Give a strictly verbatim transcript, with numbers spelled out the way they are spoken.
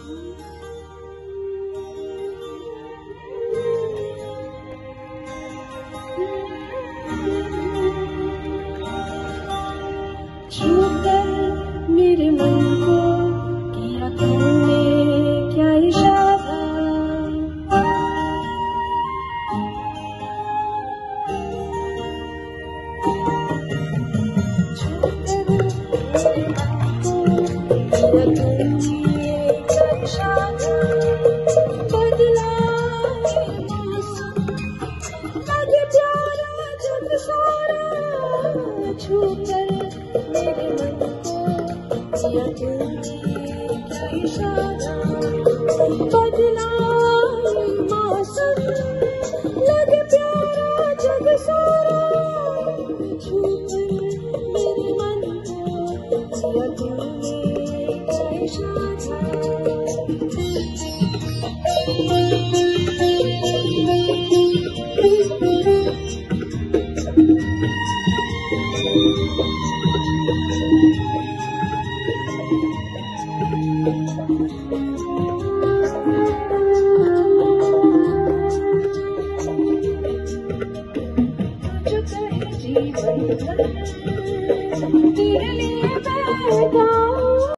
छूकर मेरे मन को किया तुमने क्या इशारा, छूकर मेरे मन को किया तुमने क्या इशारा, बदला मौसम लगे प्यारा जग सारा, छूकर मेरे मन को किया तुमने क्या इशारा, बदला मौसम लगे प्यारा जग सारा, छूकर मेरे मन को किया तुमने क्या इशारा। जीवन भर तेरे लिए बैठा